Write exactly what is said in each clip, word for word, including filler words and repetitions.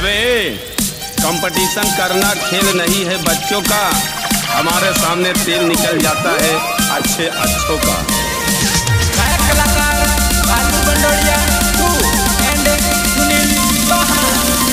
अबे कंपटीशन करना खेल नहीं है बच्चों का, हमारे सामने तेल निकल जाता है अच्छे अच्छों का। कलाकार बालू बंडोड़िया टू एंड सुनील बाहा।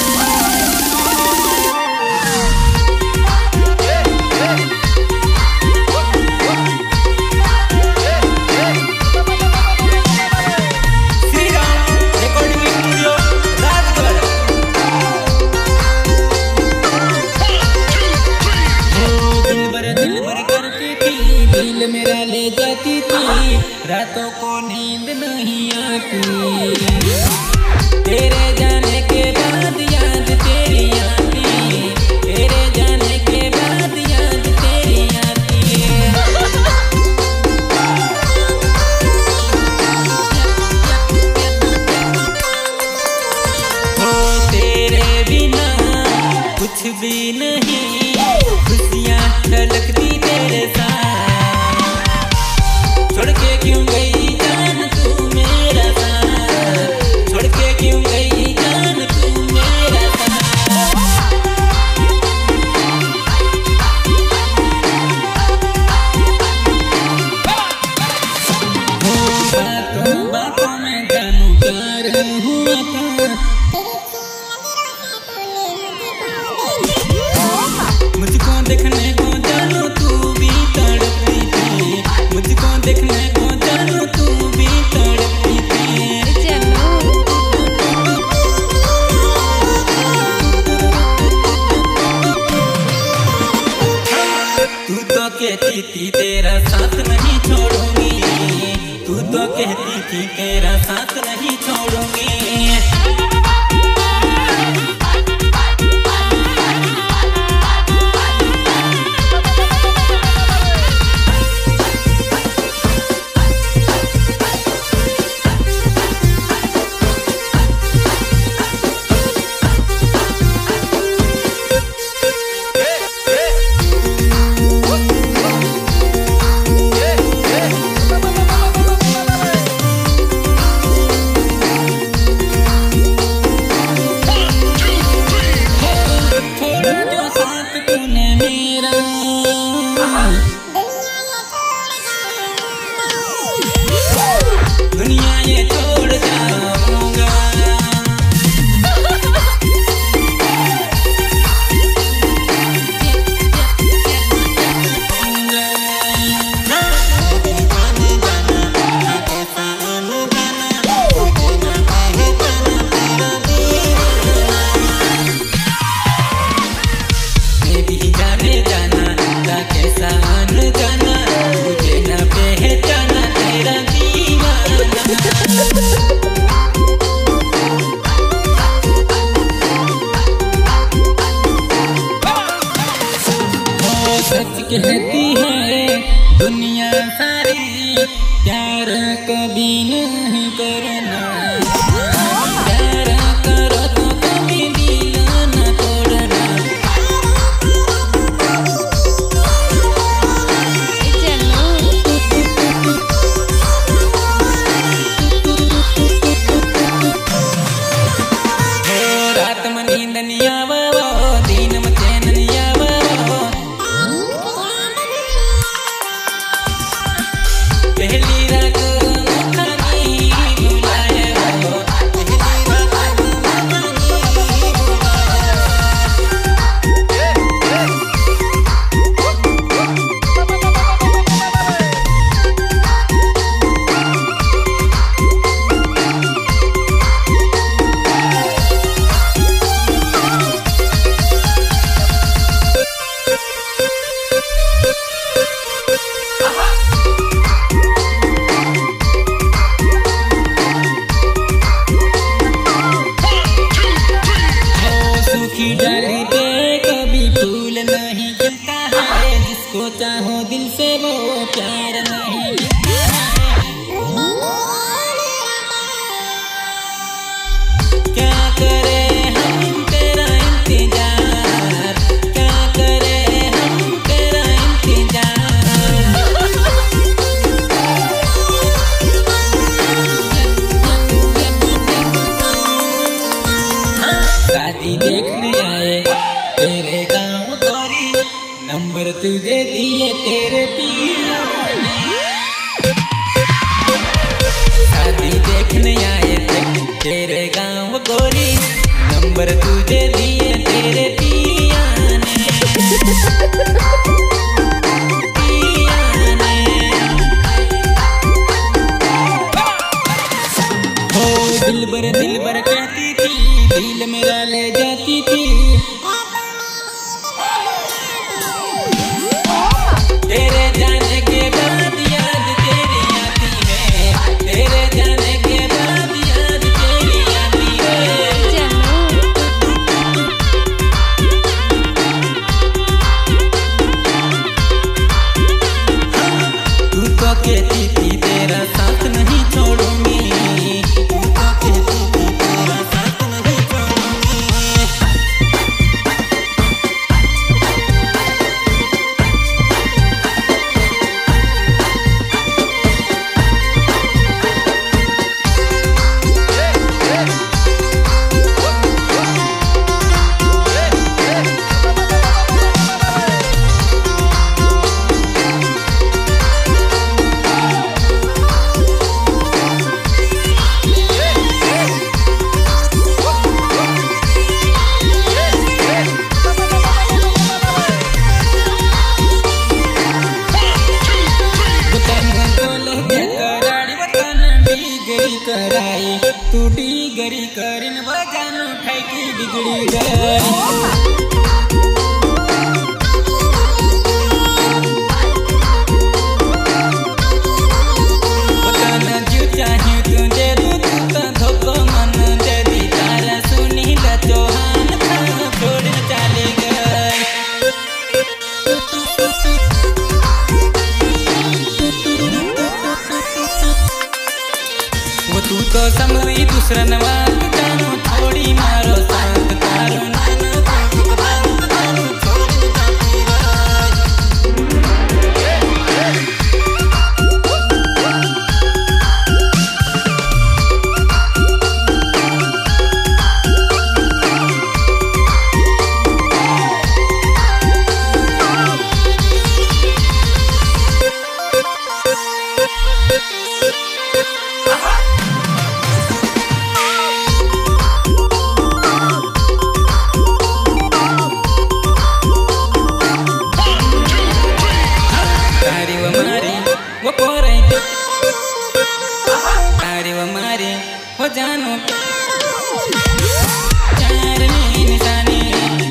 दिल मेरा ले जाती थी, रातों को नींद नहीं आती, तेरे जाने के बाद याद तेरी आती, तेरे जाने के बाद याद तेरी आती। हो तेरे बिना कुछ भी नहीं, खुशियाँ छलकती तेरे साथ। छोड़ के क्यों गई जान तू मेरा साथ, छोड़ के क्यों गई जान तू मेरा साथ। बातों बातों में जानू प्यार हुआ था, मुझको देखने को जानू तू भी तड़पती थी, मुझको देखने को जानू तू भी तड़पती थी। तू तो कहती थी तेरा साथ नहीं छोड़ूंगी, तू तो कहती थी तेरा साथ नहीं छोड़ूंगी। दुनिया ये छोड़ जाऊंगा, मैं भी जाने जाना था कैसा आन जाना, मुझे न पहचाना तेरा सच कहती है दुनिया सारी, प्यार कभी नहीं करना, प्यार करो तो कभी दिल न तोड़ना। रात में नींद नहीं आवा, दिन में चैन नहीं आवा, पहली रात खानी बुलाए हो, पहली रात खानी बुलाए। शादी देखने आए तेरे गाँव गोरी, नंबर तुझे दिए तेरे पिया ने। शादी देखने आए थे तेरे गाँव गोरी, नंबर तुझे दिए तेरे पिया ने। पिया ने हो दिल बर दिल बर कहती थी, दिल मेरा ले जाती थी। तेरे जाने के बाद याद तेरी आती है, तेरे जाने के बाद याद तेरी आती है। तू तो कहती थी तेरा साथ नहीं छोड़ूंगी, तू तो कहती थी तेरा साथ नहीं छोड़ूंगी। कराई टूटी गरी करिन बजानो ठैकी बिगड़ी गई। तू तो संभली दूसरा नवाब जानो थोड़ी मारो साथ तारो नाना तारो तारो छोड़ जाती राज। वो पोरे तारी वो मारे हो जानो चार निशानी,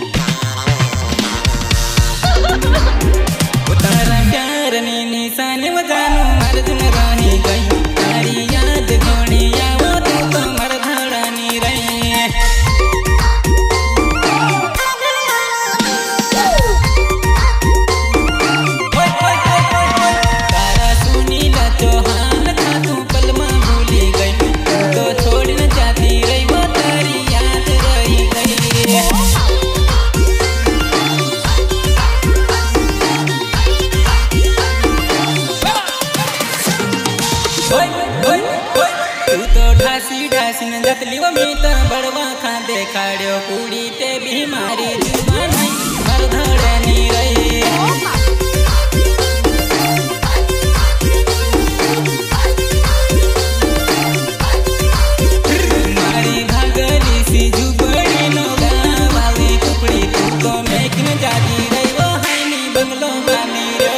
वो तारा प्यार निशानी वो जानो मर्द न रही गई। तारी याद जोड़ी या वो तू तो मर्द धड़ानी रही है। तू तो ढासी ढासी न जतली वो मीता बड़वा खा देखाड़ो कुड़ी ते बीमारी जुआ नहीं मर धड़नी रही। मारी भागली सी जुबड़ी नो गावाली टुकड़ी, तू तो मेकिन जाती रही वो हाईनी बंगलो बानी रो।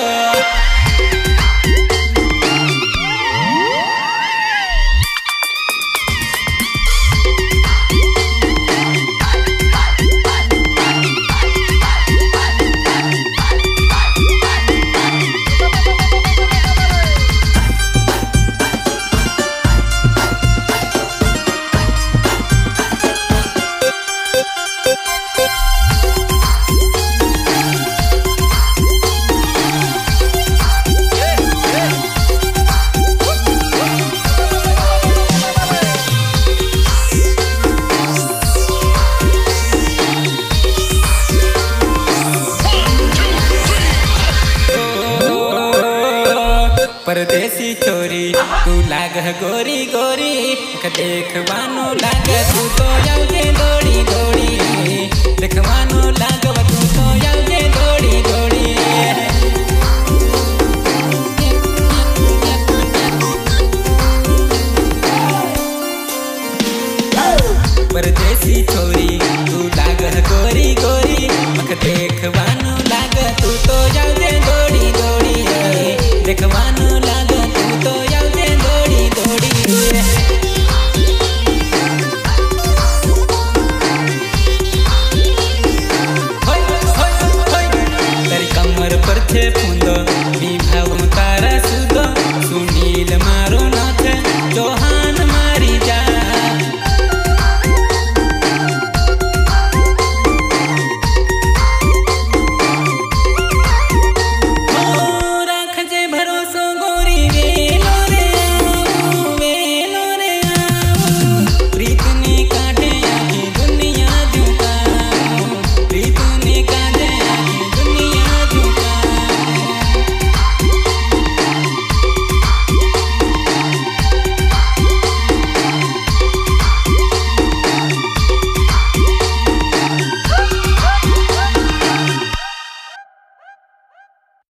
परदेसी छोरी तू लाग गोरी गोरी, देख बानो लाग तू तो जाओ के दो।